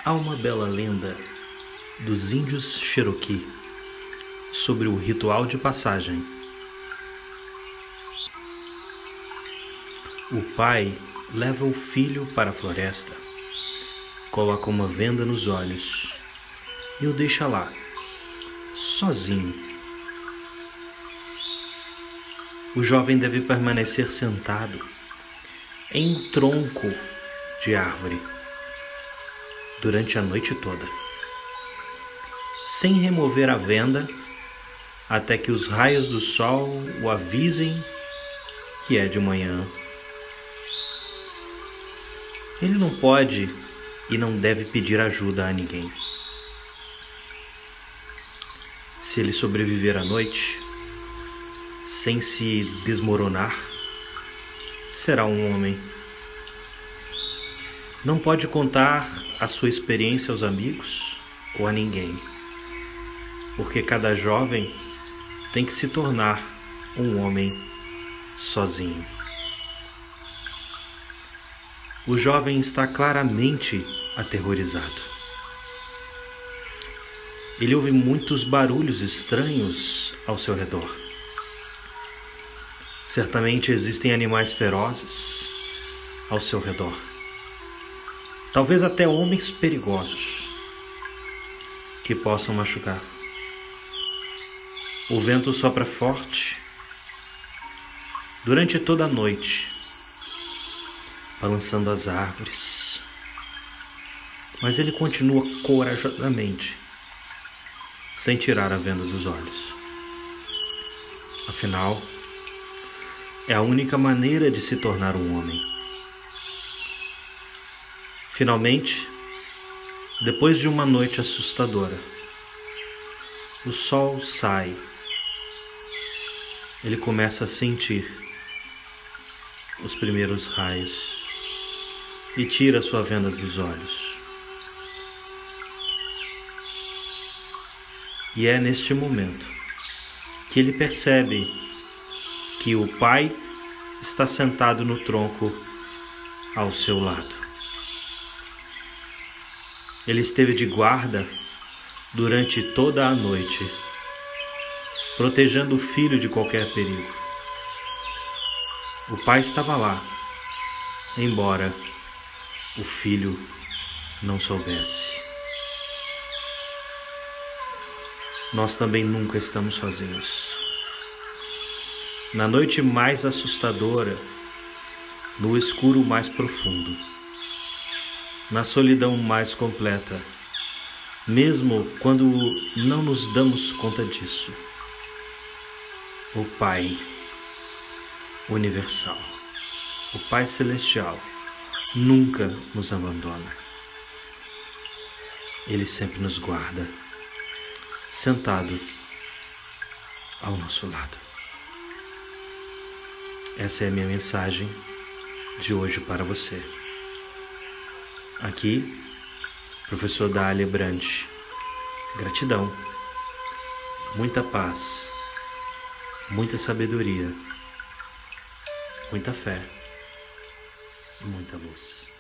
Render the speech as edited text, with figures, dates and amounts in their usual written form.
Há uma bela lenda dos índios Cherokee sobre o ritual de passagem. O pai leva o filho para a floresta, coloca uma venda nos olhos e o deixa lá, sozinho. O jovem deve permanecer sentado em um tronco de árvore durante a noite toda, sem remover a venda, até que os raios do sol o avisem que é de manhã. Ele não pode e não deve pedir ajuda a ninguém. Se ele sobreviver à noite, sem se desmoronar, será um homem. Não pode contar a sua experiência aos amigos ou a ninguém, porque cada jovem tem que se tornar um homem sozinho. O jovem está claramente aterrorizado. Ele ouve muitos barulhos estranhos ao seu redor. Certamente existem animais ferozes ao seu redor. Talvez até homens perigosos que possam machucar. O vento sopra forte durante toda a noite, balançando as árvores. Mas ele continua corajosamente, sem tirar a venda dos olhos. Afinal, é a única maneira de se tornar um homem. Finalmente, depois de uma noite assustadora, o sol sai. Ele começa a sentir os primeiros raios e tira sua venda dos olhos. E é neste momento que ele percebe que o pai está sentado no tronco ao seu lado. Ele esteve de guarda durante toda a noite, protegendo o filho de qualquer perigo. O pai estava lá, embora o filho não soubesse. Nós também nunca estamos sozinhos. Na noite mais assustadora, no escuro mais profundo, na solidão mais completa, mesmo quando não nos damos conta disso, o Pai universal, o Pai celestial, nunca nos abandona. Ele sempre nos guarda, sentado ao nosso lado. Essa é a minha mensagem de hoje para você. Aqui, professor Dália Brandt. Gratidão, muita paz, muita sabedoria, muita fé e muita luz.